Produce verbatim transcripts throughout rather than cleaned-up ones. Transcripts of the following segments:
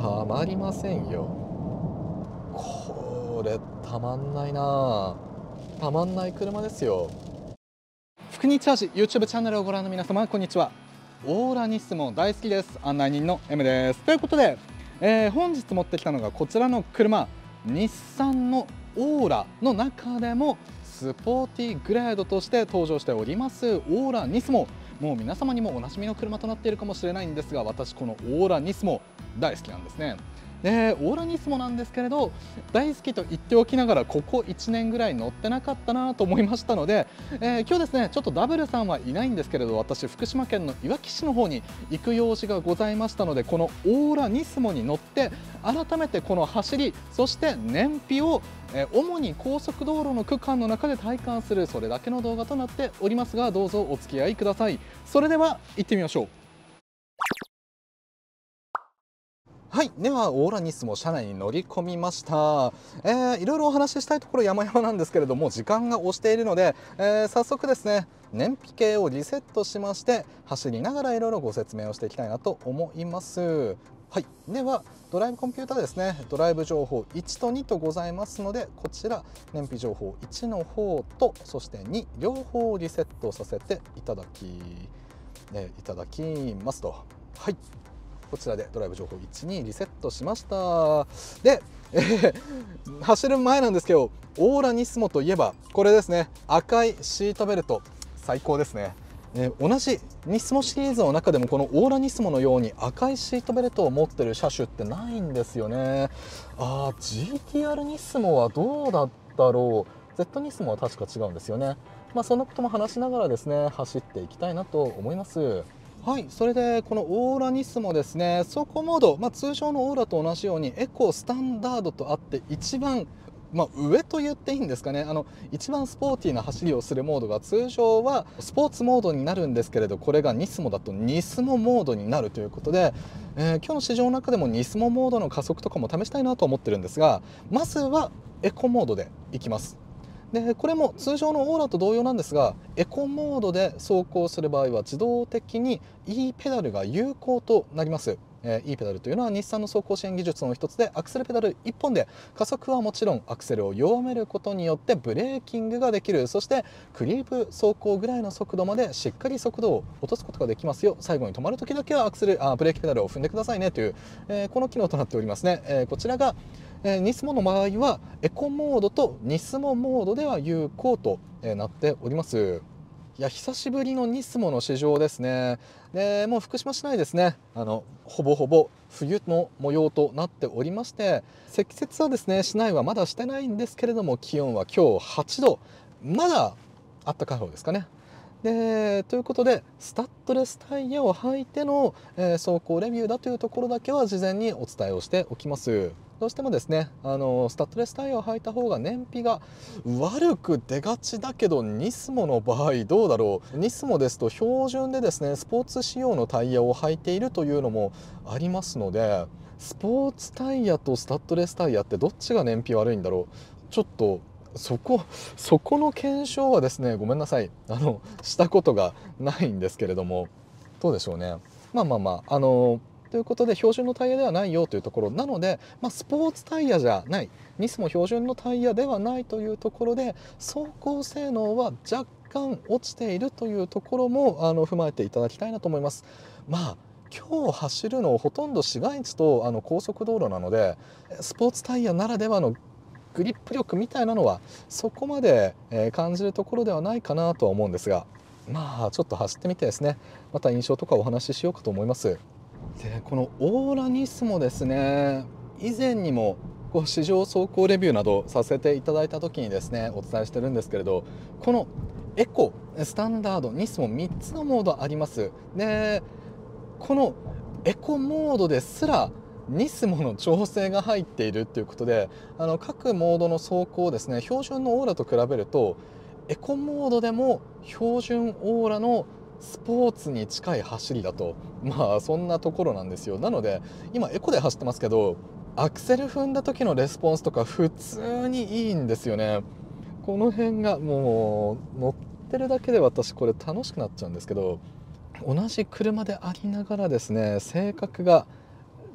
たまりませんよ。これたまんないな。たまんない車ですよ。福にチャージ YouTube チャンネルをご覧の皆様、こんにちは。オーラニスモ大好きです。案内人の M です。ということで、えー、本日持ってきたのがこちらの車、日産のオーラの中でもスポーティーグレードとして登場しておりますオーラニスモ。もう皆様にもおなじみの車となっているかもしれないんですが、私このオーラニスモ大好きなんですね。でオーラニスモなんですけれど、大好きと言っておきながらここいちねんぐらい乗ってなかったなと思いましたので、えー、今日ですね、ちょっとダブルさんはいないんですけれど、私福島県のいわき市の方に行く用事がございましたので、このオーラニスモに乗って改めてこの走り、そして燃費をえー、主に高速道路の区間の中で体感する、それだけの動画となっておりますが、どうぞお付き合いください。それでは行ってみましょう。はい、ではオーラニスモ車内に乗り込みました。えー、いろいろお話ししたいところ山々なんですけれども、時間が押しているので、えー、早速ですね、燃費計をリセットしまして走りながらいろいろご説明をしていきたいなと思います。はい、ではドライブコンピューターですね、ドライブ情報いちとにとございますので、こちら燃費情報いちの方とそしてに両方をリセットさせていただき、えー、いただきますと。はい、こちらでドライブ情報いちにリセットしました。で、えー、走る前なんですけど、オーラニスモといえばこれですね、赤いシートベルト最高ですね。えー、同じニスモシリーズの中でもこのオーラニスモのように赤いシートベルトを持ってる車種ってないんですよね。あー ジーティーアール ニスモはどうだったろう。 Z ニスモは確か違うんですよね。まあそんなことも話しながらですね、走っていきたいなと思います。はい、それでこのオーラニスモですね、走行モード、まあ、通常のオーラと同じようにエコスタンダードとあって、一番、まあ、上と言っていいんですかね、あの一番スポーティーな走りをするモードが通常はスポーツモードになるんですけれど、これがニスモだとニスモモードになるということで、えー、今日の試乗の中でもニスモモードの加速とかも試したいなと思ってるんですが、まずはエコモードでいきます。でこれも通常のオーラと同様なんですが、エコモードで走行する場合は自動的に E ペダルが有効となります。えー、E ペダルというのは日産の走行支援技術の一つで、アクセルペダルいっぽんで加速はもちろんアクセルを弱めることによってブレーキングができる、そしてクリープ走行ぐらいの速度までしっかり速度を落とすことができますよ。最後に止まるときだけはアクセルあブレーキペダルを踏んでくださいねという、えー、この機能となっておりますね。えー、こちらがえー、ニスモの場合はエコモードとニスモモードでは有効となっております。いや久しぶりのニスモの試乗ですね。でもう福島市内ですね、あのほぼほぼ冬の模様となっておりまして、積雪はですね市内はまだしてないんですけれども、気温は今日はちど、まだあったかい方ですかね。でということでスタッドレスタイヤを履いての、えー、走行レビューだというところだけは事前にお伝えをしておきます。どうしてもですね、あのスタッドレスタイヤを履いた方が燃費が悪く出がちだけど、ニスモの場合どうだろう。ニスモですと標準でですねスポーツ仕様のタイヤを履いているというのもありますので、スポーツタイヤとスタッドレスタイヤってどっちが燃費悪いんだろう。ちょっとそこそこの検証はですね、ごめんなさい、あのしたことがないんですけれども、どうでしょうね。まあまあまああのということで標準のタイヤではないよというところなので、まあ、スポーツタイヤじゃない、ニスモ標準のタイヤではないというところで、走行性能は若干落ちているというところもあの踏まえていただきたいなと思います。まあ今日走るのほとんど市街地とあの高速道路なので、スポーツタイヤならではのグリップ力みたいなのはそこまで感じるところではないかなとは思うんですが、まあちょっと走ってみてですね、また印象とかお話ししようかと思います。でこのオーラニスモですね、以前にもこう試乗走行レビューなどさせていただいた時にですねお伝えしてるんですけれど、このエコ、スタンダード、ニスモみっつのモードあります。でこのエコモードですらニスモの調整が入っているということで、あの各モードの走行をですね標準のオーラと比べるとエコモードでも標準オーラのスポーツに近い走りだと、まあそんなところなんですよ。なので今エコで走ってますけど、アクセル踏んだ時のレスポンスとか普通にいいんですよね。この辺がもう乗ってるだけで私これ楽しくなっちゃうんですけど、同じ車でありながらですね性格が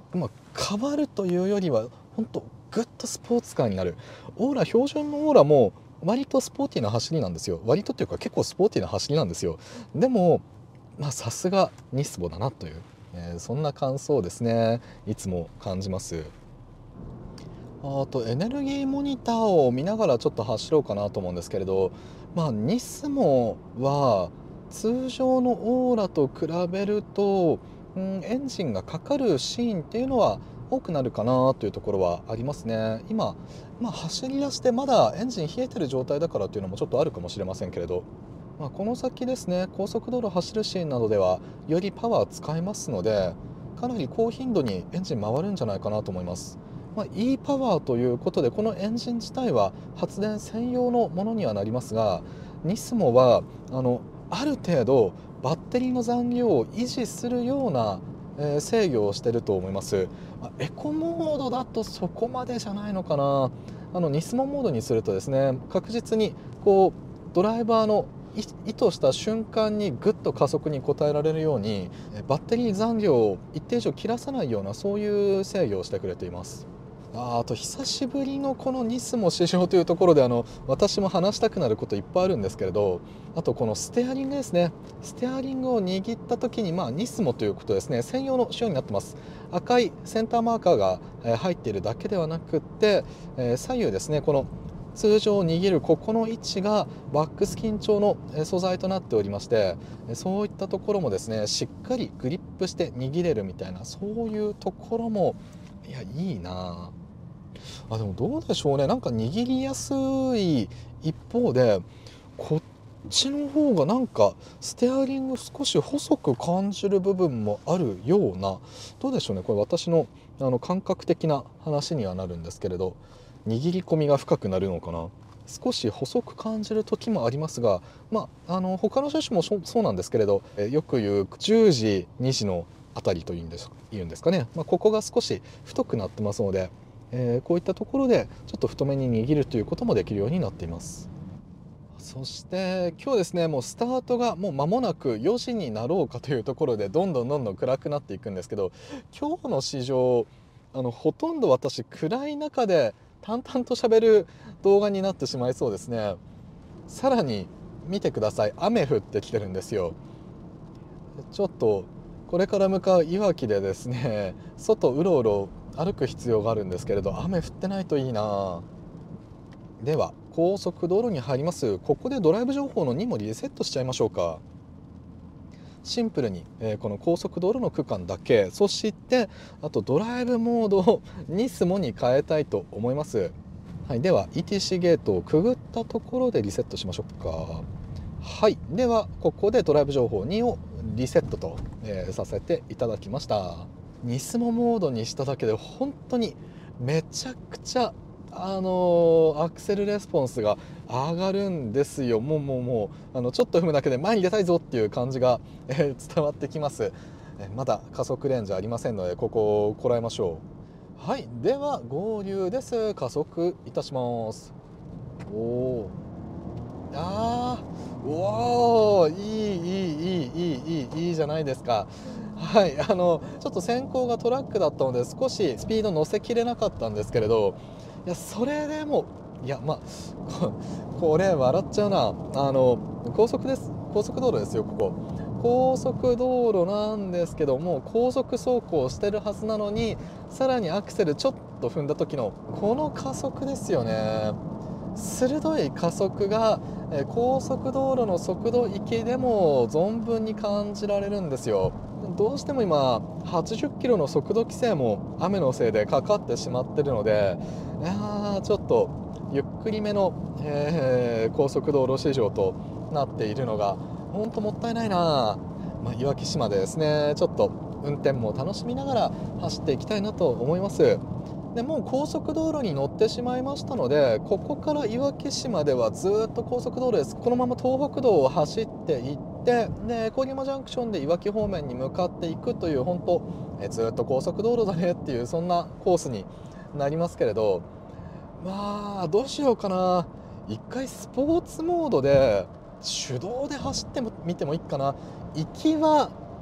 まあ、変わるというよりは本当ぐっとスポーツカーになる。オーラ、標準のオーラも割とスポーティーな走りなんですよ。割とっていうか結構スポーティーな走りなんですよ。でもまあさすがニスモだなという、えーそんな感想をですねいつも感じます。あとエネルギーモニターを見ながらちょっと走ろうかなと思うんですけれど、まあ、ニスモは通常のオーラと比べると、うん、エンジンがかかるシーンっていうのは多くなるかなというところはありますね。今、まあ、走り出してまだエンジン冷えてる状態だからというのもちょっとあるかもしれませんけれど、まあ、この先ですね、高速道路走るシーンなどではよりパワー使いますので、かなり高頻度にエンジン回るんじゃないかなと思います。まあ、E パワーということでこのエンジン自体は発電専用のものにはなりますが、ニスモはあのある程度バッテリーの残量を維持するような、えー制御をしていると思います。まあエコモードだとそこまでじゃないのかな。あのニスモモードにするとですね、確実にこうドライバーのい意図した瞬間にぐっと加速に応えられるように、えバッテリー残量を一定以上切らさないようなそういう制御をしてくれています。ああと久しぶりのこのニスモ試乗というところで、あの私も話したくなることいっぱいあるんですけれど、あとこのステアリングですね。ステアリングを握った時に、まあ、ニスモということですね、専用の仕様になってます。赤いセンターマーカーがえー入っているだけではなくって、えー左右ですね、この通常握るここの位置がバックスキン調のえー素材となっておりまして、えーそういったところもですねしっかりグリップして握れるみたいな、そういうところもいやいいなあ。でもどうでしょうね、なんか握りやすい一方でこっちの方がなんかステアリング少し細く感じる部分もあるような、どうでしょうね、これ私のあの感覚的な話にはなるんですけれど、握り込みが深くなるのかな、少し細く感じる時もありますが、まあ、あの他の車種もそそうなんですけれど、えよく言うじゅうじにじのあたりというんです言うんですかね、まあ、ここが少し太くなってますので、えーこういったところでちょっと太めに握るということもできるようになっています。そして今日ですね、もうスタートがもう間もなくよじになろうかというところでどんどんどんどん暗くなっていくんですけど、今日の市場あのほとんど私暗い中で淡々と喋る動画になってしまいそうですね。さらに見てください、雨降ってきてるんですよ。ちょっとこれから向かういわきでですね、外うろうろ歩く必要があるんですけれど、雨降ってないといいな。では高速道路に入ります。ここでドライブ情報のにもリセットしちゃいましょうか。シンプルに、えーこの高速道路の区間だけ、そしてあとドライブモードをニスモに変えたいと思います。はい、では イーティーシー ゲートをくぐったところでリセットしましょうか。はい、ではここでドライブ情報にをリセットと、えーさせていただきました。ニスモモードにしただけで本当にめちゃくちゃあのーアクセルレスポンスが上がるんですよ。もうもうもうあのちょっと踏むだけで前に出たいぞっていう感じが、えー伝わってきます。えーまだ加速レンジありませんのでここをこらえましょう。はい、では合流です。加速いたします。おお、あー、おー、いいいいいいいいいいいいいじゃないですか。はい、あのちょっと先行がトラックだったので少しスピード乗せきれなかったんですけれど、いやそれでもいやまあここれ笑っちゃうな。あの高速です、高速道路ですよここ。高速道路なんですけども高速走行してるはずなのに、さらにアクセルちょっと踏んだ時のこの加速ですよね。鋭い加速がえー高速道路の速度域でも存分に感じられるんですよ。どうしても今はちじゅっキロの速度規制も雨のせいでかかってしまってるので、いやーちょっとゆっくりめの、えー高速道路市場となっているのが本当もったいないな。まあ、いわき市までですねちょっと運転も楽しみながら走っていきたいなと思います。でもう高速道路に乗ってしまいましたので、ここからいわき市まではずっと高速道路です。このまま東北道を走っていってで郡山ジャンクションでいわき方面に向かっていくという、本当えずっと高速道路だねっていうそんなコースになりますけれど、まあどうしようかな。一回スポーツモードで手動で走ってみてもいいかな。行きは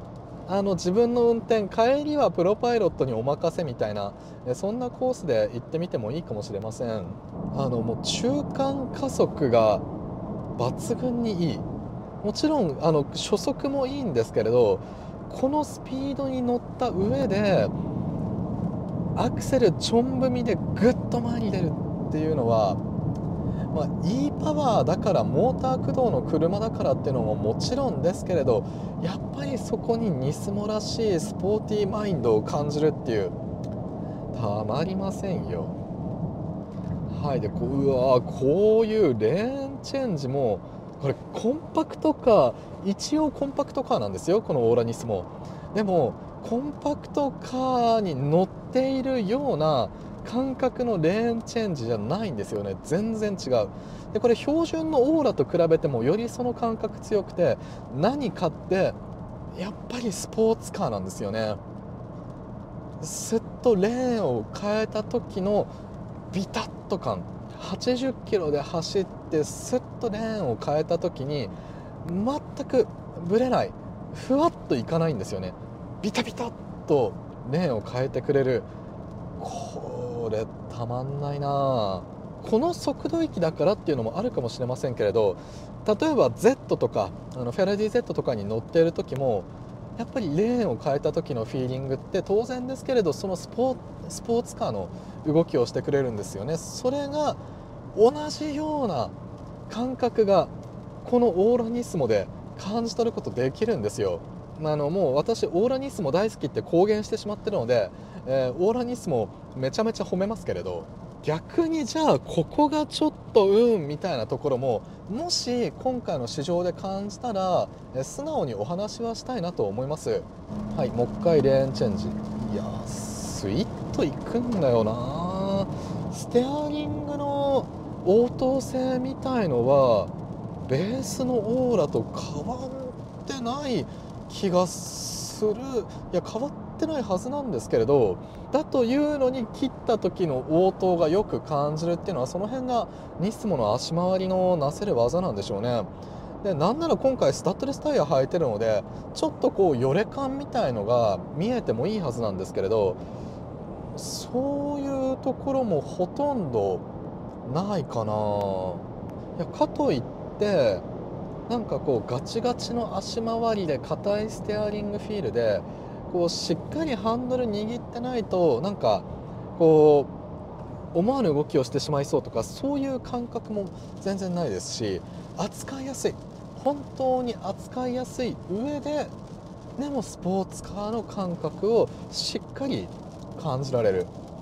あの自分の運転、帰りはプロパイロットにお任せみたいな、えそんなコースで行ってみてもいいかもしれません。あのもう中間加速が抜群にいい。もちろんあの初速もいいんですけれど、このスピードに乗った上でアクセルちょん踏みでぐっと前に出るっていうのは、まあ、いいパワーだから、モーター駆動の車だからっていうのももちろんですけれど、やっぱりそこにニスモらしいスポーティーマインドを感じるっていう、たまりませんよ。はい、でこう、うわー、こういうレーンチェンジも、これコンパクトカー、一応コンパクトカーなんですよ、このオーラニスモ。でもコンパクトカーに乗っているような感覚のレーンチェンジじゃないんですよね。全然違う。でこれ標準のオーラと比べてもよりその感覚強くて、何かってやっぱりスポーツカーなんですよね。スッとレーンを変えた時のビタッと感、はちじゅっキロで走ってスッとレーンを変えた時に全くぶれない、ふわっといかないんですよね。ビタビタっとレーンを変えてくれる。これたまんないな。この速度域だからっていうのもあるかもしれませんけれど、例えば Z とかあのフェラディ Z とかに乗っている時もやっぱりレーンを変えた時のフィーリングって当然ですけれど、そのスポー、スポーツカーの動きをしてくれるんですよね。それが同じような感覚がこのオーラニスモで感じ取ることできるんですよ。あのもう私オーラニスモ大好きって公言してしまってるので、えー、オーラニスモめちゃめちゃ褒めますけれど、逆にじゃあここがちょっとうんみたいなところももし今回の試乗で感じたら、えー、素直にお話はしたいなと思います。はい、もう一回レーンチェンジ。いやースイッといくんだよな。ステアリングの応答性みたいのはベースのオーラと変わってない気がする。いや変わってないはずなんですけれど、だというのに切った時の応答がよく感じるっていうのは、その辺がニスモの足回りのなせる技なんでしょうね。でなんなら今回スタッドレスタイヤ履いてるので、ちょっとこうよれ感みたいのが見えてもいいはずなんですけれど、そういうところもほとんどないかな。いやかといってなんかこうガチガチの足回りで硬いステアリングフィールでこうしっかりハンドル握ってないとなんかこう思わぬ動きをしてしまいそうとか、そういう感覚も全然ないですし、扱いやすい、本当に扱いやすい上ででもスポーツカーの感覚をしっかり感じられる。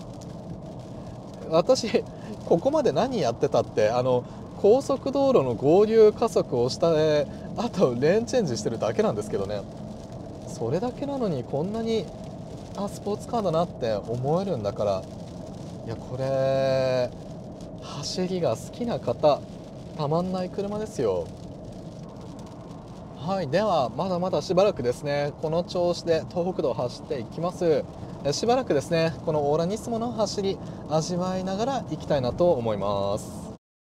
私ここまで何やってたって、あの高速道路の合流加速をしたえあとレーンチェンジしてるだけなんですけどね。それだけなのにこんなにあスポーツカーだなって思えるんだから、いやこれ走りが好きな方たまんない車ですよ。はい、ではまだまだしばらくですね、この調子で東北道を走っていきます。えしばらくですねこのオーラニスモの走り味わいながら行きたいなと思います。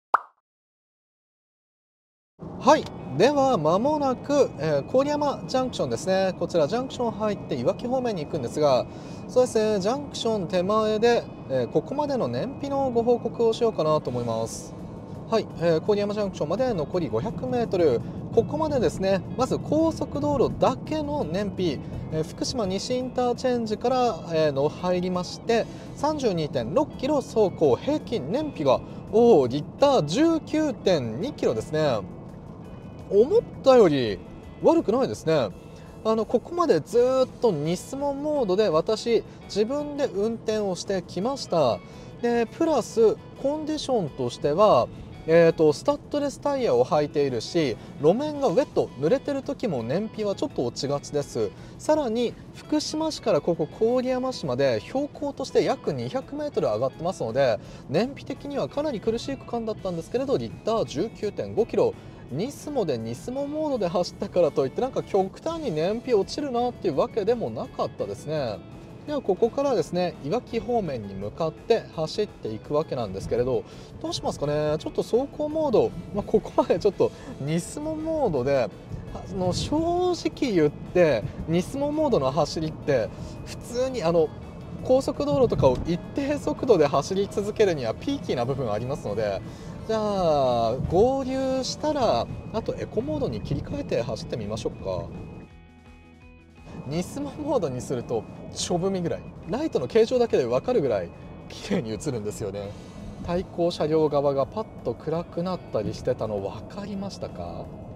はい、ではまもなく、えー、郡山ジャンクションですね。こちらジャンクション入っていわき方面に行くんですが、そうですねジャンクション手前で、えー、ここまでの燃費のご報告をしようかなと思います。はい、えー、郡山ジャンクションまで残り ごひゃくメートル、 ここまでですねまず高速道路だけの燃費、えー、福島西インターチェンジから、えー、の入りまして さんじゅうにてんろっキロ走行、平均燃費がおーリッター じゅうきゅうてんにキロですね。思ったより悪くないですね。あのここまでずっとニスモモードで私自分で運転をしてきました。でプラスコンディションとしては、えーとスタッドレスタイヤを履いているし、路面がウェット濡れてる時も燃費はちょっと落ちがちです。さらに福島市からここ郡山市まで標高として約にひゃくメートル上がってますので、燃費的にはかなり苦しい区間だったんですけれどリッター じゅうきゅうてんごキロ、ニスモでニスモモードで走ったからといってなんか極端に燃費落ちるなっていうわけでもなかったですね。ではここからですねいわき方面に向かって走っていくわけなんですけれど、どうしますかね。ちょっと走行モード、まあ、ここまでちょっとニスモモードであの正直言ってニスモモードの走りって普通にあの高速道路とかを一定速度で走り続けるにはピーキーな部分ありますので、じゃあ合流したらあとエコモードに切り替えて走ってみましょうか。ニスモモードにするとちょぶみぐらい、ライトの形状だけで分かるぐらい綺麗に映るんですよね。対向車両側がパッと暗くなったりしてたの分かりましたか？